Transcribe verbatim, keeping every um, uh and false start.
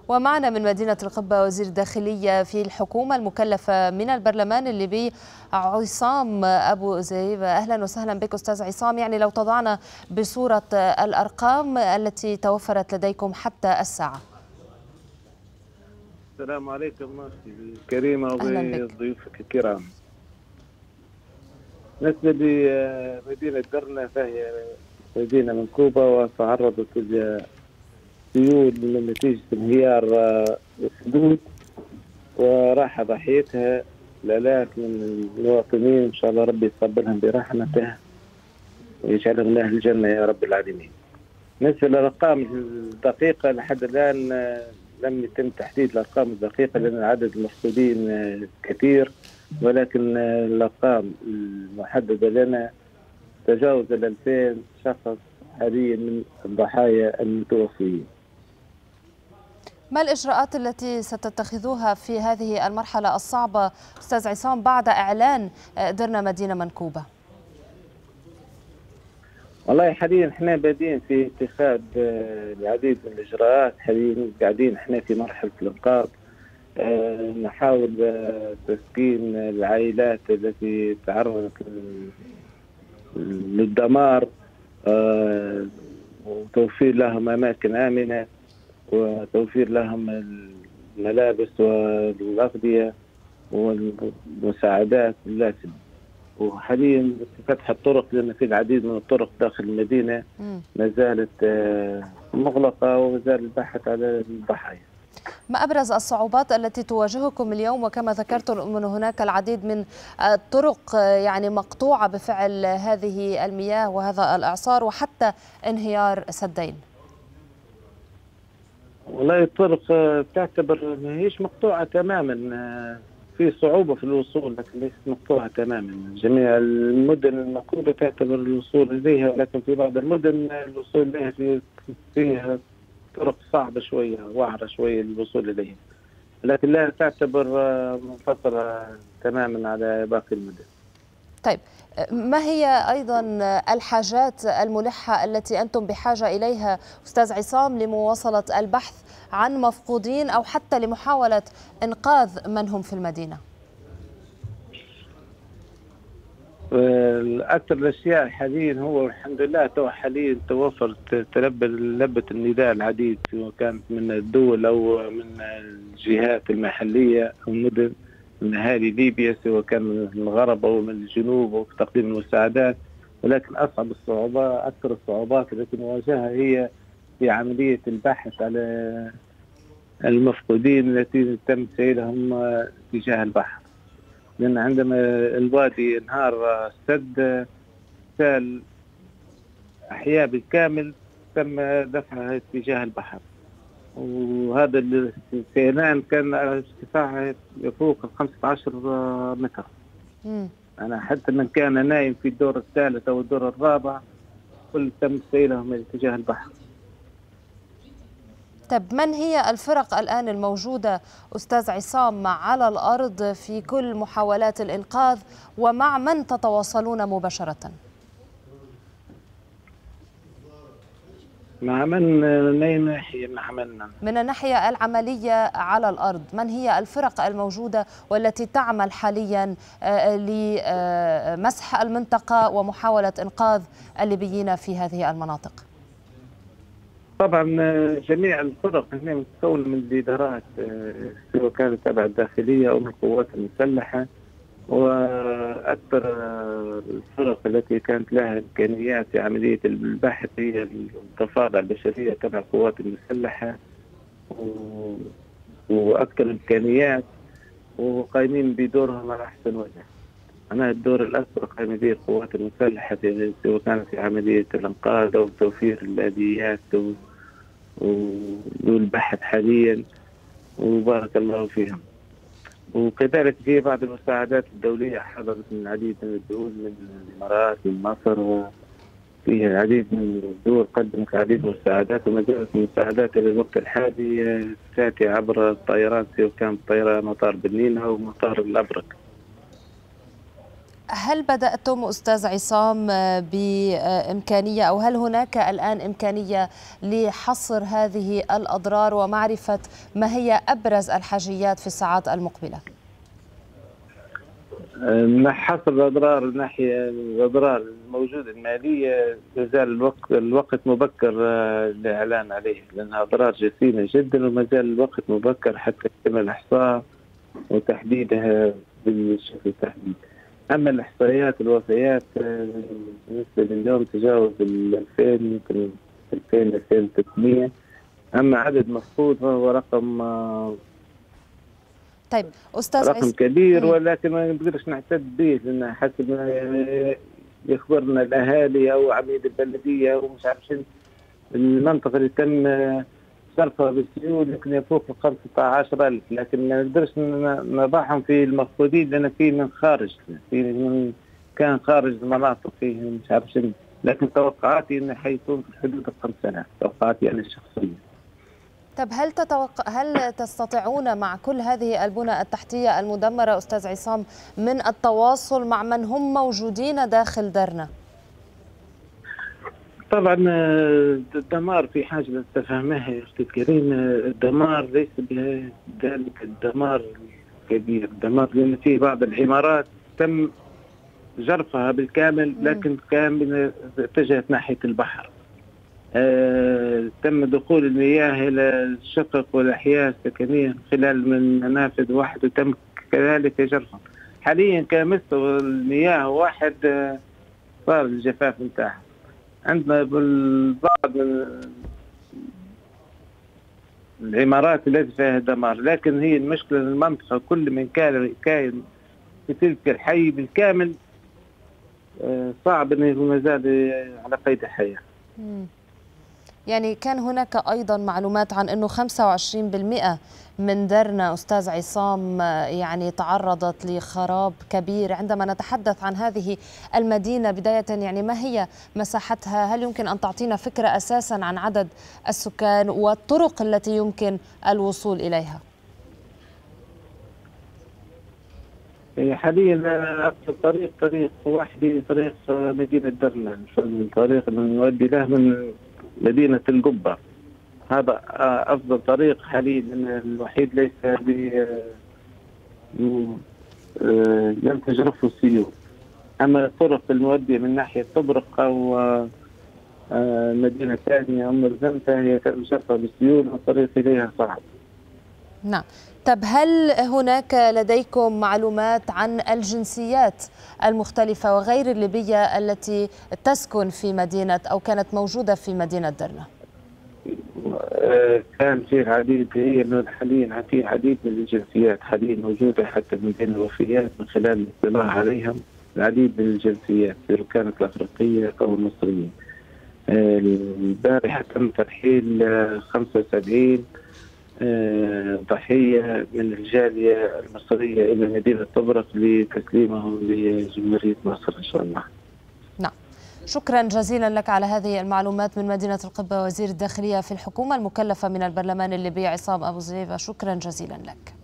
ومعنا من مدينة القبة وزير الداخلية في الحكومة المكلفة من البرلمان الليبي عصام أبو زيب. أهلا وسهلا بك أستاذ عصام. يعني لو تضعنا بصورة الأرقام التي توفرت لديكم حتى الساعة. السلام عليكم أختي الكريمة وضيوفك الكرام. بالنسبة لمدينة درنا فهي مدينة منكوبة وتعرضت إلى سيول من نتيجة انهيار السدود، وراح ضحيتها الآلاف من المواطنين. إن شاء الله ربي يتقبلهم برحمته ويجعلهم من أهل الجنة يا رب العالمين. بالنسبة للأرقام الدقيقة لحد الآن لم يتم تحديد الأرقام الدقيقة لأن عدد المفقودين كثير، ولكن الأرقام المحددة لنا تجاوز ال ألفين شخص حاليا من الضحايا المتوفيين. ما الإجراءات التي ستتخذوها في هذه المرحلة الصعبة أستاذ عصام بعد إعلان درنا مدينة منكوبة؟ والله حاليا احنا بادين في اتخاذ العديد من الإجراءات. حاليا قاعدين احنا في مرحلة الإنقاذ، اه نحاول تسكين العائلات التي تعرضت للدمار، اه وتوفير لهم أماكن آمنة وتوفير لهم الملابس والأغذية والمساعدات اللازمة. وحاليا فتح الطرق لأن في العديد من الطرق داخل المدينة ما زالت مغلقة وزال البحث على الضحايا. ما أبرز الصعوبات التي تواجهكم اليوم؟ وكما ذكرتم من هناك العديد من الطرق يعني مقطوعة بفعل هذه المياه وهذا الإعصار وحتى انهيار سدين. والله الطرق تعتبر ما هيش مقطوعة تماما، في صعوبة في الوصول لكن ليست مقطوعة تماما. جميع المدن المنكوبة تعتبر الوصول إليها، ولكن في بعض المدن الوصول إليها في فيها طرق صعبة شوية وعرة شوية للوصول إليها، لكن لا تعتبر منفصلة تماما على باقي المدن. طيب، ما هي أيضا الحاجات الملحة التي أنتم بحاجة إليها أستاذ عصام لمواصلة البحث عن مفقودين أو حتى لمحاولة إنقاذ من هم في المدينة؟ أكثر الأشياء حاليا هو الحمد لله تو حاليا توفرت تلبى لبة النداء العديد، سواء كانت من الدول أو من الجهات المحلية أو مدن من أهالي ليبيا، سواء كان من الغرب أو من الجنوب وفي تقديم المساعدات. ولكن أصعب الصعوبات أكثر الصعوبات التي نواجهها هي في عملية البحث على المفقودين التي تم سيرهم اتجاه البحر، لأن عندما الوادي انهار السد سال أحياء بالكامل تم دفعها اتجاه البحر، وهذا السيلان كان ارتفاعه يفوق ال خمسة عشر متر. مم. أنا حتى من كان نايم في الدور الثالث أو الدور الرابع كل تم سيلهم اتجاه البحر. طب من هي الفرق الآن الموجودة أستاذ عصام على الأرض في كل محاولات الإنقاذ، ومع من تتواصلون مباشرة؟ مع من من أي ناحية؟ مع من؟ من الناحية العملية على الأرض، من هي الفرق الموجودة والتي تعمل حاليا لمسح المنطقة ومحاولة إنقاذ الليبيين في هذه المناطق؟ طبعا جميع الفرق هنا متكونة من الإدارات، سواء كانت تبع الداخلية أو من القوات المسلحة، وأكثر الفرق التي كانت لها إمكانيات في عملية البحث هي الضفادع البشرية تبع القوات المسلحة، وأكثر الإمكانيات وقايمين بدورهم على أحسن وجه. أنا الدور الأكبر قايمة به القوات المسلحة سواء كانت في عملية الإنقاذ أو توفير الآليات والبحث حاليا، وبارك الله فيهم. وكذلك في بعض المساعدات الدولية حضرت من العديد من الدول، من الإمارات من مصر، وفيها العديد من الدول قدمت العديد من المساعدات، وما زالت المساعدات إلى الوقت الحالي تأتي عبر الطيران، سواء كان طيران مطار بنينة أو مطار الأبرق. هل بدأتم أستاذ عصام بإمكانية أو هل هناك الآن إمكانية لحصر هذه الأضرار ومعرفة ما هي أبرز الحاجيات في الساعات المقبلة؟ من حصر الأضرار ناحية الأضرار الموجودة المالية لازال الوقت الوقت مبكر للإعلان عليه، لأنها أضرار جسيمة جدا وما زال الوقت مبكر حتى يتم الإحصاء وتحديدها بالشكل تحديد. أما الإحصائيات الوفيات بالنسبة لليوم تجاوز ال ألفين يمكن ألفين ألفين وثلاثمئة، أما عدد مفقود فهو رقم طيب أستاذ رقم كبير، ولكن ما نقدرش نعتد به لأن حسب ما يخبرنا الأهالي أو عميد البلدية ومش عارف شنو المنطقة اللي تم صرفها بالسيول يمكن يفوق خمسة عشر ألف، لكن ما نقدرش نضعهم في المفقودين لأن في من خارج، في من كان خارج المناطق فيه مش عارف شنو، لكن توقعاتي أنه حيكون في حدود الخمسة آلاف، توقعاتي أنا الشخصية. طب هل تتوقع هل تستطيعون مع كل هذه البنى التحتية المدمرة أستاذ عصام من التواصل مع من هم موجودين داخل درنا؟ طبعا الدمار في حاجة لتفهمها يا أختي الكريم، الدمار ليس بذلك الدمار الكبير، الدمار لأن في بعض العمارات تم جرفها بالكامل لكن كان اتجهت ناحية البحر. آه، تم دخول المياه إلى الشقق والأحياء السكنية خلال من منافذ واحد وتم كذلك جرفها. حاليا كمستوى المياه واحد آه، صار الجفاف انتهى. عندنا بالبعض من العمارات التي فيها دمار، لكن هي المشكلة المنطقة كل من كان كائن في تلك الحي بالكامل آه، صعب أن يكون مازال على قيد الحياة. يعني كان هناك أيضا معلومات عن أنه خمسة وعشرين بالمئة من درنا أستاذ عصام يعني تعرضت لخراب كبير. عندما نتحدث عن هذه المدينة بداية يعني ما هي مساحتها؟ هل يمكن أن تعطينا فكرة أساسا عن عدد السكان والطرق التي يمكن الوصول إليها؟ حاليا أفضل طريق طريق واحد طريق مدينة درنا، الطريق اللي نودي له من مدينة القبة، هذا أفضل طريق حاليا الوحيد ليس لم تجرفه السيول. أما الطرق المودية من ناحية طبرق أو مدينة ثانية أو مرزم فهي تجرفها بالسيول والطريق إليها صعب. نعم. طب هل هناك لديكم معلومات عن الجنسيات المختلفة وغير الليبية التي تسكن في مدينة أو كانت موجودة في مدينة درنا؟ كان في العديد، هي حاليا في العديد من الجنسيات حاليا موجودة حتى من بين الوفيات من خلال الاطلاع عليهم العديد من الجنسيات سواء كانت الأفريقية أو المصرية. البارحة تم ترحيل خمسة وسبعين ضحية من الجالية المصرية إلى مدينة طبرق لتسليمهم لجمهورية مصر إن شاء الله. نعم، شكرا جزيلا لك على هذه المعلومات من مدينة القبة، وزير الداخلية في الحكومة المكلفة من البرلمان الليبي عصام أبو زريبة، شكرا جزيلا لك.